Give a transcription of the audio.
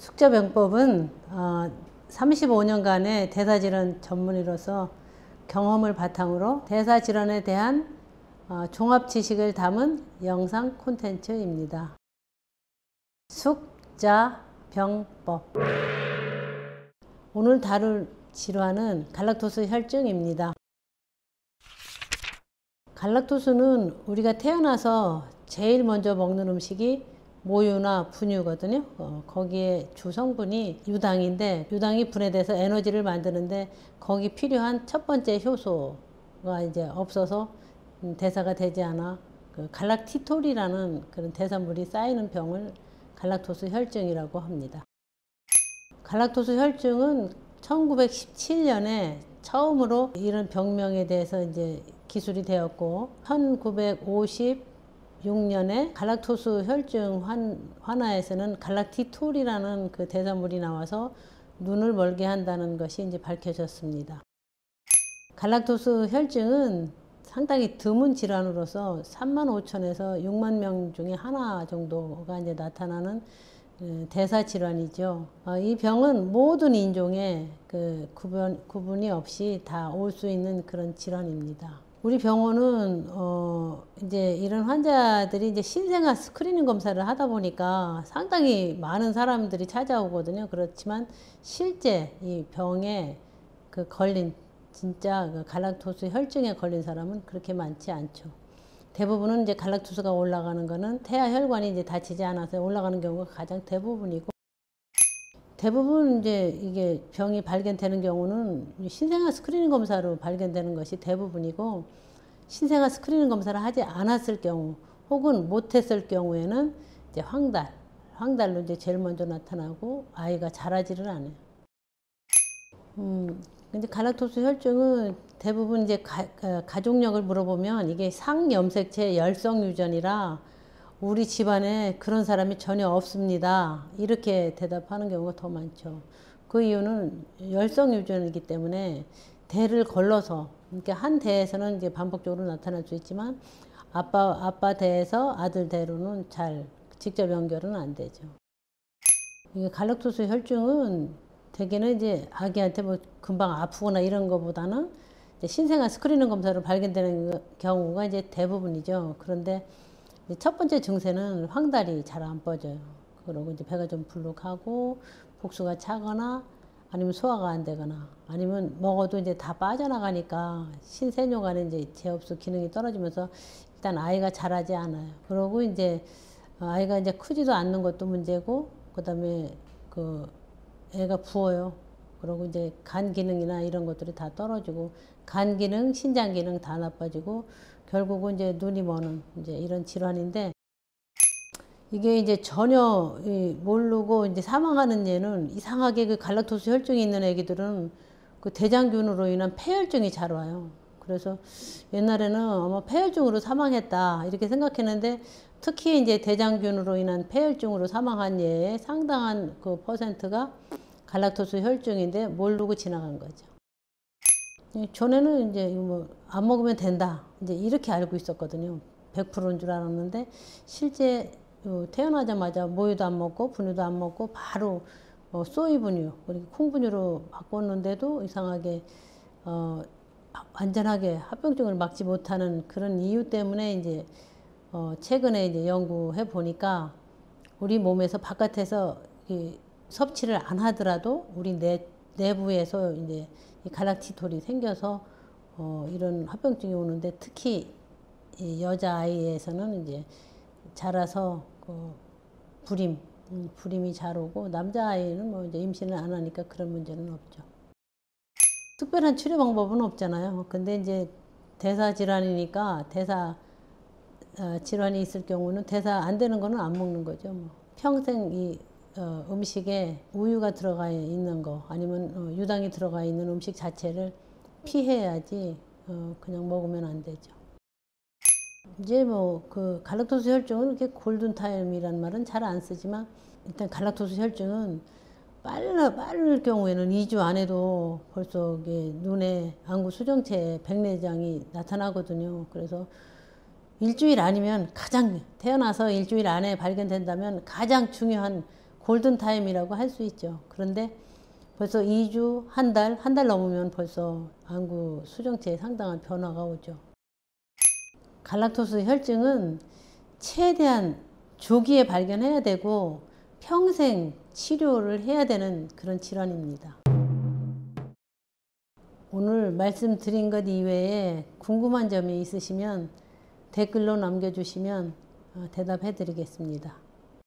숙저병법은 35년간의 대사질환 전문의로서 경험을 바탕으로 대사질환에 대한 종합 지식을 담은 영상 콘텐츠입니다. 숙자병법. 오늘 다룰 질환은 갈락토스 혈증입니다. 갈락토스는 우리가 태어나서 제일 먼저 먹는 음식이 모유나 분유거든요. 거기에 주성분이 유당인데, 유당이 분해돼서 에너지를 만드는데 거기 필요한 첫 번째 효소가 이제 없어서 대사가 되지 않아 갈락티톨이라는 그런 대사물이 쌓이는 병을 갈락토스 혈증이라고 합니다. 갈락토스 혈증은 1917년에 처음으로 이런 병명에 대해서 이제 기술이 되었고, 1956년에 갈락토스 혈증 환아에서는 갈락티톨이라는 그 대사물이 나와서 눈을 멀게 한다는 것이 이제 밝혀졌습니다. 갈락토스 혈증은 상당히 드문 질환으로서 35,000에서 6만 명 중에 하나 정도가 이제 나타나는 대사 질환이죠. 이 병은 모든 인종에 구분이 없이 다 올 수 있는 그런 질환입니다. 우리 병원은 이제 이런 환자들이 이제 신생아 스크리닝 검사를 하다 보니까 상당히 많은 사람들이 찾아오거든요. 그렇지만 실제 이 병에 걸린 진짜 갈락토스 혈증에 걸린 사람은 그렇게 많지 않죠. 대부분은 이제 갈락토스가 올라가는 거는 태아 혈관이 이제 다치지 않아서 올라가는 경우가 가장 대부분이고, 대부분 이제 이게 병이 발견되는 경우는 신생아 스크리닝 검사로 발견되는 것이 대부분이고, 신생아 스크리닝 검사를 하지 않았을 경우 혹은 못했을 경우에는 이제 황달로 이제 제일 먼저 나타나고 아이가 자라지를 않아요. 근데 갈락토스 혈증은 대부분 이제 가족력을 물어보면 이게 상염색체 열성 유전이라 우리 집안에 그런 사람이 전혀 없습니다, 이렇게 대답하는 경우가 더 많죠. 그 이유는 열성 유전이기 때문에 대를 걸러서, 그러니까 한 대에서는 이제 반복적으로 나타날 수 있지만 아빠 대에서 아들 대로는 잘 직접 연결은 안 되죠. 이게 갈락토스 혈증은 대개는 이제 아기한테 뭐 금방 아프거나 이런 것보다는 신생아 스크리닝 검사로 발견되는 경우가 이제 대부분이죠. 그런데 첫 번째 증세는 황달이 잘 안 뻗어요. 그리고 이제 배가 좀 불룩하고 복수가 차거나 아니면 소화가 안 되거나 아니면 먹어도 이제 다 빠져나가니까 신세뇨간에 이제 제흡수 기능이 떨어지면서 일단 아이가 자라지 않아요. 그러고 이제 아이가 이제 크지도 않는 것도 문제고, 그다음에 애가 부어요. 그리고 이제 간 기능이나 이런 것들이 다 떨어지고, 간 기능, 신장 기능 다 나빠지고, 결국은 이제 눈이 머는 이제 이런 질환인데, 이게 이제 전혀 모르고 이제 사망하는 예는 이상하게 그 갈락토스 혈증이 있는 애기들은 그 대장균으로 인한 폐혈증이 잘 와요. 그래서 옛날에는 아마 폐혈증으로 사망했다 이렇게 생각했는데, 특히 이제 대장균으로 인한 폐혈증으로 사망한 예의 상당한 그 퍼센트가 갈락토스 혈증인데 모르고 지나간 거죠. 전에는 이제 뭐 안 먹으면 된다 이제 이렇게 알고 있었거든요. 100%인 줄 알았는데 실제 태어나자마자 모유도 안 먹고 분유도 안 먹고 바로 소이 분유 그리고 콩분유로 바꿨는데도 이상하게 완전하게 합병증을 막지 못하는 그런 이유 때문에 이제 최근에 이제 연구해 보니까 우리 몸에서 바깥에서 섭취를 안 하더라도 우리 내부에서 이제 이 갈락티톨이 생겨서 이런 합병증이 오는데, 특히 이 여자아이에서는 이제 자라서 불임이 잘 오고, 남자아이는 뭐 이제 임신을 안 하니까 그런 문제는 없죠. 특별한 치료 방법은 없잖아요. 근데 이제 대사 질환이니까 대사 질환이 있을 경우는 대사 안 되는 거는 안 먹는 거죠. 뭐. 평생 이 음식에 우유가 들어가 있는 거 아니면 유당이 들어가 있는 음식 자체를 피해야지 그냥 먹으면 안 되죠. 이제 뭐 갈락토스 혈증은 이렇게 골든타임이라는 말은 잘 안 쓰지만, 일단 갈락토스 혈증은 빠를 경우에는 2주 안에도 벌써 눈에 안구 수정체에 백내장이 나타나거든요. 그래서 일주일 아니면 태어나서 일주일 안에 발견된다면 가장 중요한 골든타임이라고 할 수 있죠. 그런데 벌써 2주, 한 달 넘으면 벌써 안구 수정체에 상당한 변화가 오죠. 갈락토스 혈증은 최대한 조기에 발견해야 되고 평생 치료를 해야 되는 그런 질환입니다. 오늘 말씀드린 것 이외에 궁금한 점이 있으시면 댓글로 남겨주시면 대답해 드리겠습니다.